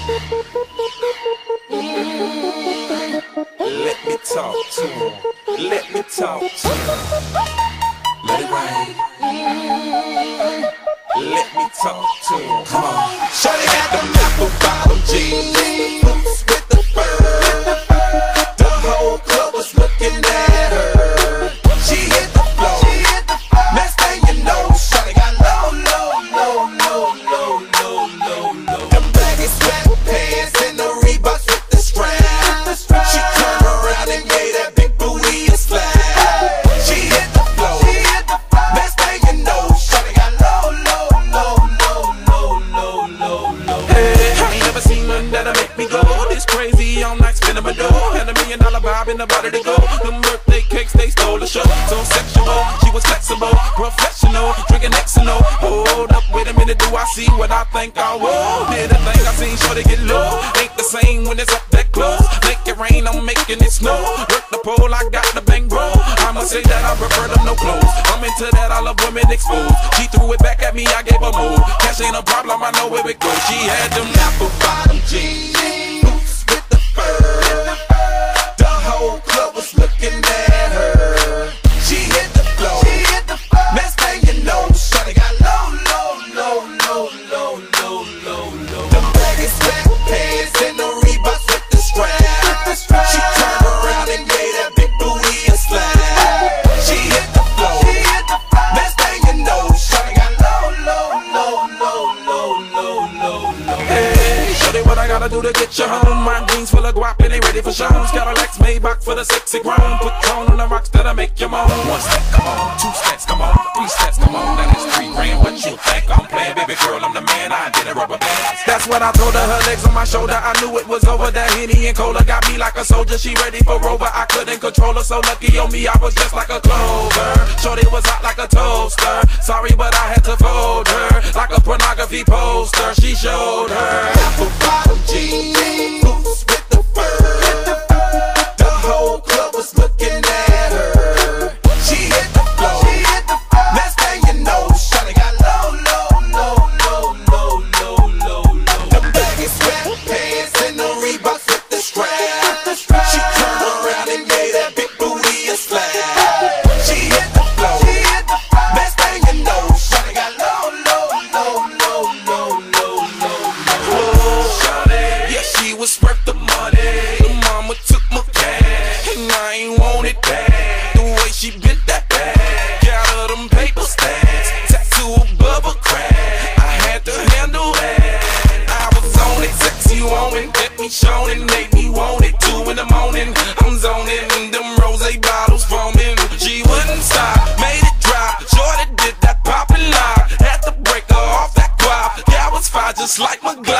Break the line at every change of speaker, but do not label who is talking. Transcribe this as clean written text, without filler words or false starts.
Let me talk to him. Let me talk to him. Let it rain. Let me talk to him. Come on. Shawty got them apple bottom jeans, boots with the fur. The whole club was looking at her. She hit the floor. Next thing you know, shawty got low. Them baggy sweatpants and the Reeboks with the strap. She turned around and gave that big booty a slap. She hit the floor. Next thing you know, shawty got low. Hey, I ain't never seen one that'll make me go this crazy all night spinning my dough. Had $1 million vibe in the body to go. Them birthday cakes, they stole the show. So sexual, she was flexible, professional, drinking Xano. Hold up, wait a minute, do I see what I think I will? Did a thing I seen, sure to get low. Ain't the same when it's up that close. Make it rain, I'm making it snow. Work the pole, I got the bang bro. I'ma say that I prefer them no clothes. I'm into that, I love women exposed. She threw it back at me, I gave her move. Cash ain't a problem, I know where it goes. She had them apple bottom jeans, boots with the fur. The whole club was looking at her. She hit the floor. Next thing you know, shawty got low. Them baggy sweatpants and the Reeboks with the strap. She turned around and gave that big booty a slap. She hit the floor. Next thing you know, shawty got low. Hey, shawty, what I gotta do to get you home? My jeans full of guap and they ready for shows. Cadillacs Maybach for the sexy grown. Put tone on the rocks that'll make you moan. 1 step, come on. 2 steps, come on. 3 steps, come on. That is 3 grand. What you think I'm playing? Baby girl, I'm the man. I did a rubber band. That's what I told her. Her legs on my shoulder. I knew it was over. That Henny and Cola got me like a soldier. She ready for Rover. I couldn't control her. So lucky on me, I was just like a clover. Shorty was hot like a toaster. Sorry, but I had to fold her like a pornography poster. She showed her apple bottom jeans, boots with the fur. The whole club was looking at her. She hit the floor. Next thing you know, shawty got low. Them baggy sweatpants and the Reeboks with the strap. She turned around and gave that big booty a slap. She hit the floor. Next thing you know, shawty got low. Yeah, she was worth the money. The mama took my cash, and I ain't want it back. The way she bent that back, got her them paper stacks, tattoo above her crack. I had to handle that. I was on it, sexy woman, get me shown and made me want it. 2 in the morning, I'm zoning, them rose bottles foaming. She wouldn't stop, made it drop. Shorty did that poppin' lock, had to break her off that guap. Yeah, I was fine just like my Glock.